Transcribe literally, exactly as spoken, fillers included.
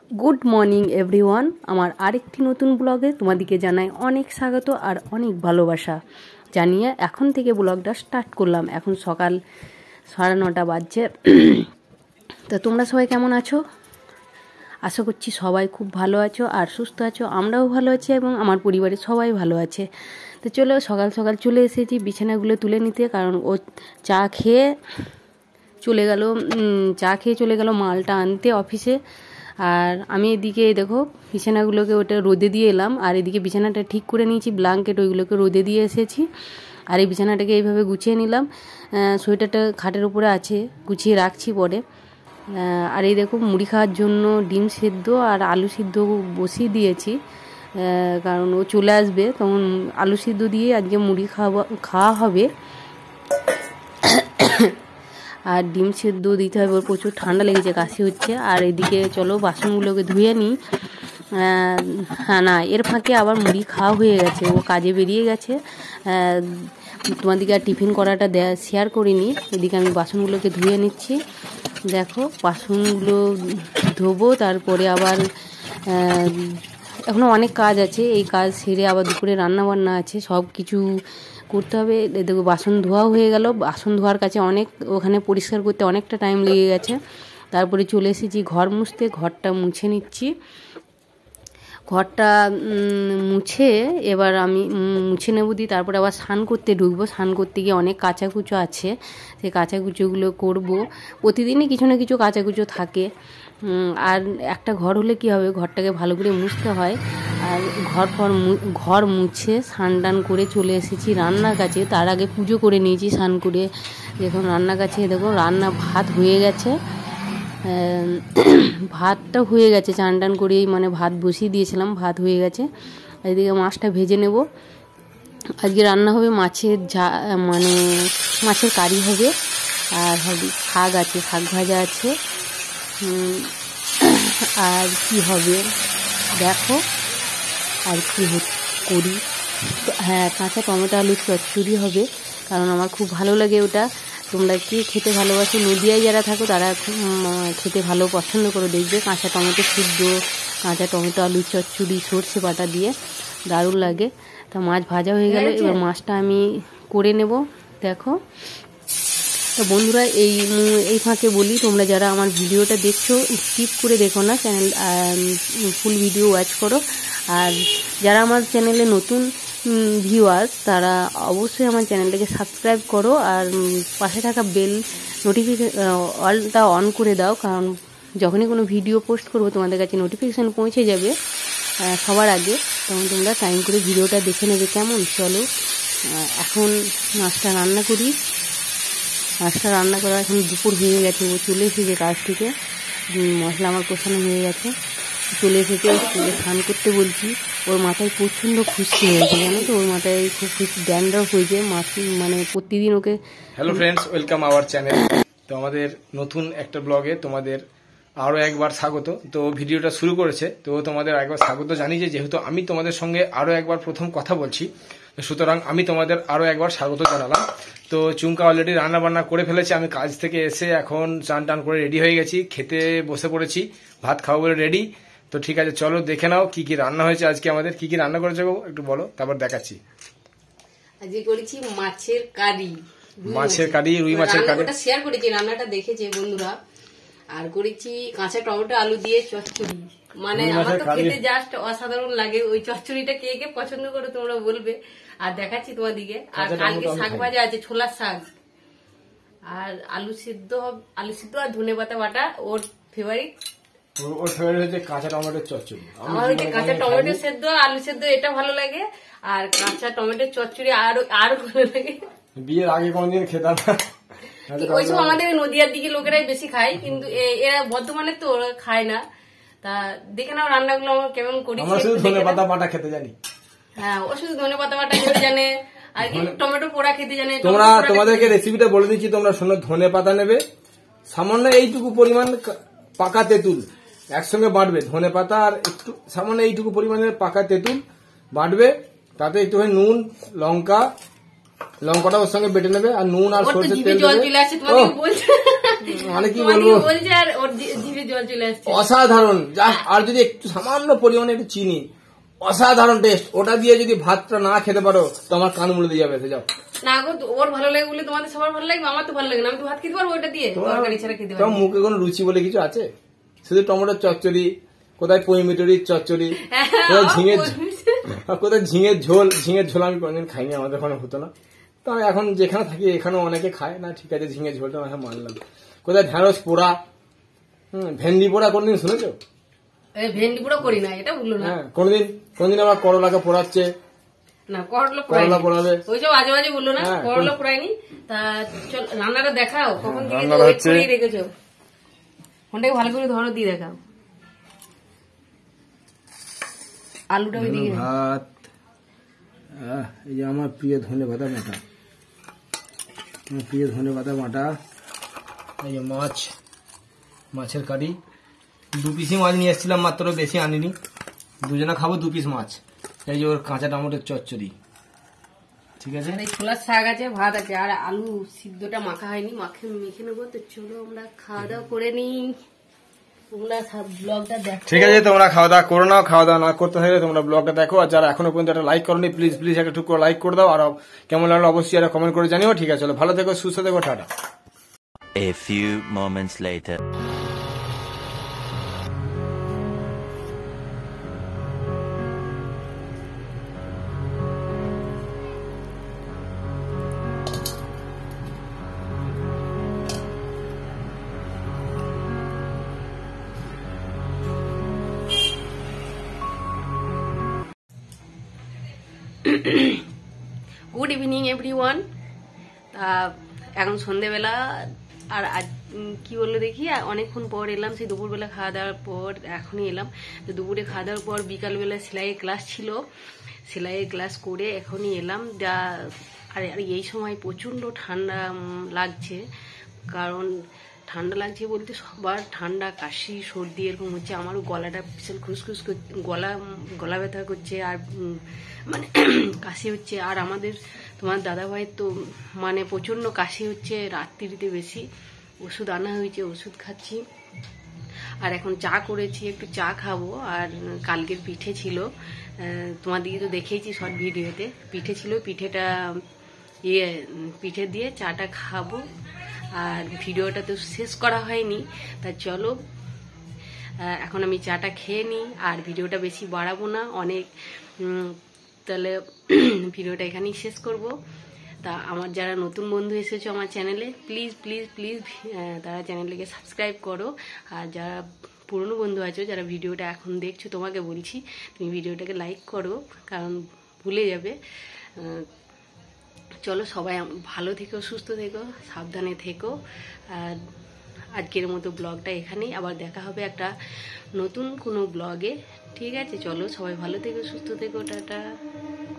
Good morning everyone, আমার আরেকটি নতুন ব্লগে তোমাদেরকে জানাই অনেক স্বাগত আর অনেক ভালোবাসা জানিয়ে এখন থেকে ব্লগটা স্টার্ট করলাম। এখন সকাল সাড়ে নটা বাজছে। তো তোমরা সবাই কেমন আছো? আশা করছি সবাই খুব ভালো আছো আর সুস্থ আছো। আমরাও ভালো আছি এবং আমার পরিবারের সবাই ভালো আছে। তো চলো, সকাল সকাল চলে এসেছি বিছানাগুলো তুলে নিতে, কারণ ও চা খেয়ে চলে গেল চা খেয়ে চলে গেল মালটা আনতে অফিসে। আর আমি এদিকে দেখো বিছানাগুলোকে ওটা রোদে দিয়ে এলাম, আর এদিকে বিছানাটা ঠিক করে নিয়েছি, ব্ল্যাঙ্কেট ওইগুলোকে রোদে দিয়ে এসেছি। আর এই বিছানাটাকে এইভাবে গুছিয়ে নিলাম, সোয়েটারটা খাটের উপরে আছে, গুছিয়ে রাখছি পরে। আর এই দেখো মুড়ি খাওয়ার জন্য ডিম সেদ্ধ আর আলু সিদ্ধ বসিয়ে দিয়েছি, কারণ ও চলে আসবে তখন আলু সিদ্ধ দিয়ে আজকে মুড়ি খাওয়া খাওয়া হবে। আর ডিম সেদ্ধ দিতে হবে, ওর প্রচুর ঠান্ডা লেগেছে, কাশি হচ্ছে। আর এদিকে চলো বাসনগুলোকে ধুয়ে নিই। হ্যাঁ না, এর ফাঁকে আবার মুড়ি খাওয়া হয়ে গেছে, ও কাজে বেরিয়ে গেছে। তোমাদেরকে আর টিফিন করাটা দেয়া শেয়ার করিনি। এদিকে আমি বাসনগুলোকে ধুয়ে নিচ্ছি। দেখো বাসনগুলো ধোবো, তারপরে আবার এখনও অনেক কাজ আছে, এই কাজ সেরে আবার দুপুরে রান্না বান্না আছে, সব কিছু করতে হবে। দেখো বাসন ধোয়াও হয়ে গেল, বাসন ধোয়ার কাছে অনেক ওখানে পরিষ্কার করতে অনেকটা টাইম লেগে গেছে। তারপরে চলে এসেছি ঘর মুছতে, ঘরটা মুছে নিচ্ছি। ঘরটা মুছে এবার আমি মুছে নেব দিই, তারপরে আবার স্নান করতে ঢুকবো। স্নান করতে গিয়ে অনেক কাচাকুচো আছে, সেই কাচাকুচোগুলো করবো। প্রতিদিনই কিছু না কিছু কাচাকুচো থাকে। আর একটা ঘর হলে কি হবে, ঘরটাকে ভালো করে মুছতে হয়। আর ঘর পর ঘর মুছে স্নান টান করে চলে এসেছি রান্নার কাছে। তার আগে পুজো করে নিয়েছি স্নান করে। দেখুন রান্নার কাছে দেখো রান্না ভাত হয়ে গেছে, ভাতটা হয়ে গেছে, চান টান করেই মানে ভাত বসিয়ে দিয়েছিলাম, ভাত হয়ে গেছে। এদিকে মাছটা ভেজে নেব। আজকে রান্না হবে মাছের ঝা মানে মাছের কারি হবে, আর হবে শাক আছে, শাক ভাজা আছে। আর কি হবে দেখো, আর কি করি। হ্যাঁ, কাঁচা টমেটো আলুর চচ্চড়ি হবে, কারণ আমার খুব ভালো লাগে ওটা। তোমরা কি খেতে ভালোবাসো? নদিয়ায় যারা থাকো তারা খেতে ভালো পছন্দ করো, দেখবে কাঁচা টমেটো সিদ্ধ, কাঁচা টমেটো আলুর চচ্চড়ি সর্ষে বাটা দিয়ে দারুণ লাগে। তা মাছ ভাজা হয়ে গেল, এবার মাছটা আমি করে নেব। দেখো তো বন্ধুরা, এই এই ফাঁকে বলি, তোমরা যারা আমার ভিডিওটা দেখছো স্কিপ করে দেখো না, চ্যানেল ফুল ভিডিও ওয়াচ করো। আর যারা আমার চ্যানেলে নতুন ভিউয়ার্স তারা অবশ্যই আমার চ্যানেলটাকে সাবস্ক্রাইব করো, আর পাশে থাকা বেল নোটিফিকেশন অলটা অন করে দাও, কারণ যখনই কোনো ভিডিও পোস্ট করবো তোমাদের কাছে নোটিফিকেশান পৌঁছে যাবে সবার আগে, তখন তোমরা টাইম করে ভিডিওটা দেখে নেবে। কেমন? চলো এখন মাছটা রান্না করি। মাছটা রান্না করা এখন দুপুর হয়ে গেছে, ও চলে এসেছে কাজ থেকে, মশলা আমার কষানো হয়ে গেছে, চলে এসেছে। স্কুলে স্নান করতে বলছি, ওর মাথায় প্রচণ্ড খুশকি হয়েছে, জানো তো, ওর মাথায় খুব খুশি ড্যান্ড্রাফ হয়েছে, মাছ মানে প্রতিদিন okay. Hello friends, welcome our channel. তো আমাদের নতুন একটা ব্লগে তোমাদের আরও একবার স্বাগত। তো ভিডিওটা শুরু করেছে, তো তোমাদের একবার স্বাগত জানিয়েছে, যেহেতু আমি তোমাদের সঙ্গে আরও একবার প্রথম কথা বলছি, সুতরাং আমি তোমাদের আরও একবার স্বাগত জানালাম। তো চুমকা অলরেডি রান্না বান্না করে ফেলেছে, আমি কাজ থেকে এসে এখন চান টান করে রেডি হয়ে গেছি, খেতে বসে পড়েছি, ভাত খাবো বলে রেডি। তো ঠিক আছে, চলো দেখে নাও কি কি রান্না হয়েছে আজকে। আমাদের কি কি রান্না করেছে একটু বলো, তারপর দেখাচ্ছি। আজকে করেছি মাছের কারি, মাছের কারি, রুই মাছের কারি, ওটা শেয়ার করেছি, রান্নাটা দেখেছে বন্ধুরা। আর করেছি কাঁচা টমেটো আলু দিয়ে চচ্চড়ি, মানে আমার তো খেতে জাস্ট অসাধারণ লাগে। ওই চচ্চড়িটা কে কে পছন্দ করে তোমরা বলবে। আর দেখাচ্ছি তোমাদিকে। আর কালকে শাক ভাজা আছে, ছোলার শাক, আর আলু সিদ্ধ, আলু সিদ্ধ আর ধনে পাতা বাটা। ওর ফেভারিট ওর ফেভারিট হচ্ছে কাঁচা টমেটোর চচ্চড়ি। আমার হচ্ছে কাঁচা টমেটো সেদ্ধ, আলু সেদ্ধ, এটা ভালো লাগে। আর কাঁচা টমেটোর চচ্চড়ি আরো আরো ভালো লাগে। বিয়ের আগে কোনদিন খেতাম না, ওইসব আমাদের নদিয়ার দিকে লোকেরাই বেশি খায়, কিন্তু এরা বর্ধমানে তো ওরা খায় না। তা দেখে নাও রান্নাগুলো আমার কেমন করি। আমরা শুধু ধনে পাতা বাটা খেতে জানি। হ্যাঁ, ও শুধু ধনে পাতা বাটা খেতে জানে, আর টমেটো পোড়া খেতে জানে। তোমরা তোমাদেরকে রেসিপিটা বলে দিচ্ছি, তোমরা শোনো। ধনে পাতা নেবে, সামান্য এইটুকু পরিমাণ পাকা তেঁতুল একসঙ্গে বাটবে, ধনে পাতা আর একটু সামান্য এইটুকু পরিমাণের পাকা তেঁতুল বাটবে, তাতে একটুখানি নুন, লঙ্কা, লঙ্কাটা ওর সঙ্গে বেটে নেবে আর নুন আর ওর তো সরষের জিভে তেল জল দেবে। চলে আসছে, তোমাকে বলছে মানে কি তোমাকে বলবো, বলছে আর ওর জি- জিভে জল চলে আসছে। অসাধারণ। যা আর যদি একটু সামান্য পরিমাণে একটু চিনি, অসাধারণ টেস্ট। ওটা দিয়ে যদি ভাতটা না খেতে পারো তো আমার কান মুড়ে দিয়ে যাবে। এসে যাও। না গো, ওর ভালো লাগে বলে তোমাদের সবার ভালো লাগবে, আমার তো ভালো লাগে না। আমি তো ভাত খেতে পারবো ওটা দিয়ে, তরকারি ছাড়া খেতে তোমার পারবো। মুখে কোনো রুচি বলে কিছু আছে? শুধু টমেটোর চচ্চড়ি, কোথায় পই মিটরির চচ্চড়ি, কোথায় ঝিঙের কোথায় ঝিঙের ঝোল। ঝিঙের ঝোল আমি কোনদিন খাইনি, আমাদের ওখানে হতো না। তো আমি এখন যেখানে থাকি এখানেও অনেকে খায় না, ঠিক আছে ঝিঙের ঝোলটা আমি মানলাম। কোথায় ঢেঁড়স পোড়া, হম ভেন্ডি পোড়া কোনদিন শুনেছো? এই ভেন্ডি পুরো করি না, এটা বললো না। হ্যাঁ, কোনদিন কোনদিন আবার করলাকে পোড়াচ্ছে, না করলা করলা পোড়াবে। ওইসব আজে বাজে বললো না, হ্যাঁ, করলা পুরাইনি। তা চল রান্নাটা দেখাও, কখন থেকে রান্নাটা ওয়েট হচ্ছে। করেই রেখেছো। ফোনটাকে ভালো করে ধরো, দিয়ে দেখাও। আলুটা ওই দিকে ভাত, আহ, এই যে আমার প্রিয় ধনে পাতা বাটা, আমার প্রিয় ধনে পাতা বাটা। এই যে মাছ, মাছের কারি। দু পিসই মাছ নিয়ে এসেছিলাম মাত্র, বেশি আনিনি। দুজনে খাবো দু পিস মাছ। এই যে ওর কাঁচা টমেটোর চচ্চড়ি, ঠিক আছে। আর এই ছোলার শাক আছে, ভাত আছে, আর আলু সিদ্ধটা মাখা হয়নি, মাখে মেখে নেবো। তো চলো আমরা খাওয়া দাওয়া করে নিই। তোমরা ব্লগটা দেখো। ঠিক আছে, তোমরা খাওয়া দাওয়া করো নাও। খাওয়া দাওয়া না করতে হলে তোমরা ব্লগটা দেখো। আর যারা এখনো পর্যন্ত একটা লাইক করোনি, প্লিজ প্লিজ একটা টুক করে লাইক করে দাও। আর কেমন লাগলো অবশ্যই একটা কমেন্ট করে জানিও। ঠিক আছে, চলো ভালো থেকো, সুস্থ থেকো, tata. A few moments later. Good evening everyone. তা এখন সন্ধেবেলা, আর আজ উম, কি বললো দেখি, আ- অনেকক্ষণ পর এলাম, সেই দুপুরবেলা খাওয়া দাওয়ার পর এখনই এলাম। তো দুপুরে খাওয়া দাওয়ার পর বিকালবেলা সেলাইয়ের ক্লাস ছিল, সেলাইয়ের ক্লাস করে এখনই এলাম। যা আর আর এই সময় প্রচণ্ড ঠান্ডা উম, লাগছে, কারণ ঠান্ডা লাগছে বলতে সবার ঠান্ডা, কাশি, সর্দি এরকম হচ্ছে। আমারও গলাটা ভীষণ খুসখুস করছে, গলা উম, গলা ব্যথা করছে, আর উম, মানে কাশি হচ্ছে। আর আমাদের তোমার দাদাভাইয়ের তো মানে প্রচণ্ড কাশি হচ্ছে, রাত্রিতে বেশি। ওষুধ আনা হয়েছে, ওষুধ খাচ্ছি। আর এখন চা করেছি, একটু চা খাবো। আর কালকের পিঠে ছিল, আহ, তোমাদেরকে তো দেখেইছি শর্ট ভিডিওতে। পিঠে ছিল, পিঠেটা ইয়ে পিঠে দিয়ে চাটা খাবো। আর ভিডিওটা তো শেষ করা হয়নি, তা চলো আহ, এখন আমি চাটা খেয়ে নিই। আর ভিডিওটা বেশি বাড়াবো না অনেক, উম, তাহলে ভিডিওটা এখানেই শেষ করব। তা আমার যারা নতুন বন্ধু এসেছো আমার চ্যানেলে, প্লিজ প্লিজ প্লিজ তারা চ্যানেলটাকে সাবস্ক্রাইব করো। আর যারা পুরনো বন্ধু আছো, যারা ভিডিওটা এখন দেখছো, তোমাকে বলছি তুমি ভিডিওটাকে লাইক করো, কারণ ভুলে যাবে। আহ, চলো সবাই ভালো থেকো, সুস্থ থেকো, সাবধানে থেকো। আর আজকের মতো ব্লগটা এখানেই, আবার দেখা হবে একটা নতুন কোনো ব্লগে। ঠিক আছে, চলো সবাই ভালো থেকো, সুস্থ থেকো, টাটা।